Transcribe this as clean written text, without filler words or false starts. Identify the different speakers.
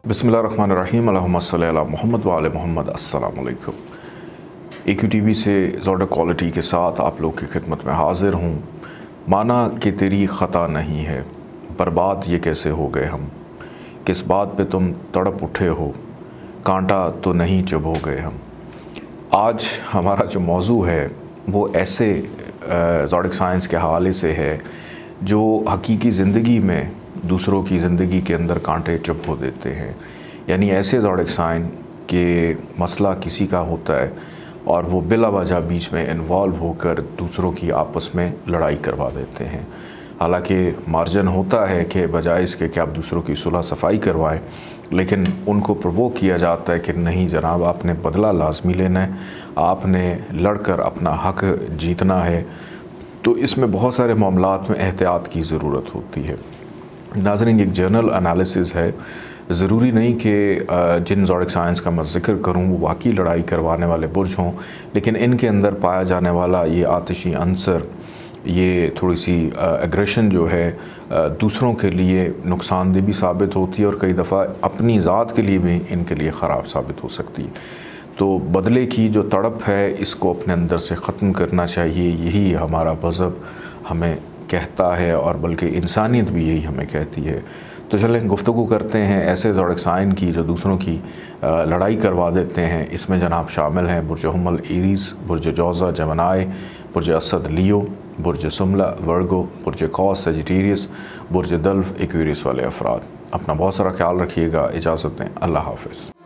Speaker 1: बिस्मिल्लाहिर्रहमानिर्रहीम अल्लाहुम्मा सल्ली अला मुहम्मद व आले मुहम्मद। अस्सलाम वालेकुम। AQTV से ज़ोडा क्वालिटी के साथ आप लोग की खिदमत में हाज़िर हूँ। माना कि तेरी ख़ता नहीं है, बर्बाद ये कैसे हो गए हम, किस बात पे तुम तड़प उठे हो, कांटा तो नहीं चुभ हो गए हम। आज हमारा जो मौजू है वो ऐसे ज़ोडिक साइंस के हवाले से है जो हकीकी ज़िंदगी में दूसरों की ज़िंदगी के अंदर कांटे चुभ हो देते हैं। यानी ऐसे ज़ोडिक साइन के मसला किसी का होता है और वो बिला वजह बीच में इन्वॉल्व होकर दूसरों की आपस में लड़ाई करवा देते हैं। हालांकि मार्जिन होता है कि बजाय इसके कि आप दूसरों की सुलह सफाई करवाएं, लेकिन उनको प्रवोक किया जाता है कि नहीं जनाब, आपने बदला लाजमी लेना है, आपने लड़कर अपना हक जीतना है। तो इसमें बहुत सारे मामलात में एहतियात की ज़रूरत होती है। नाज़रीन, एक जर्नल एनालिसिस है, ज़रूरी नहीं कि जिन ज़ोडिक साइंस का मैं ज़िक्र करूँ वो वाकई लड़ाई करवाने वाले बुर्ज हों, लेकिन इनके अंदर पाया जाने वाला ये आतिशी अंसर, ये थोड़ी सी एग्रेशन जो है दूसरों के लिए नुकसानदेह भी साबित होती है और कई दफ़ा अपनी ज़ात के लिए भी इनके लिए ख़राब साबित हो सकती है। तो बदले की जो तड़प है इसको अपने अंदर से ख़त्म करना चाहिए, यही हमारा मज़हब हमें कहता है और बल्कि इंसानियत भी यही हमें कहती है। तो चलें गुफ्तगू करते हैं ऐसे ज़ोडिक साइन की जो दूसरों की लड़ाई करवा देते हैं। इसमें जनाब शामिल हैं बुर्ज हुम्मल एरीज़, बुर्ज जौज़ा जेमिनी, बुर्ज असद लियो, बुर्ज सुमला वर्गो, बुर्ज कौस सजिटेरियस, बुर्ज दल्फ एक्वेरियस वाले अफराद। अपना बहुत सारा ख्याल रखिएगा। इजाज़त दें। अल्लाह हाफ़िज़।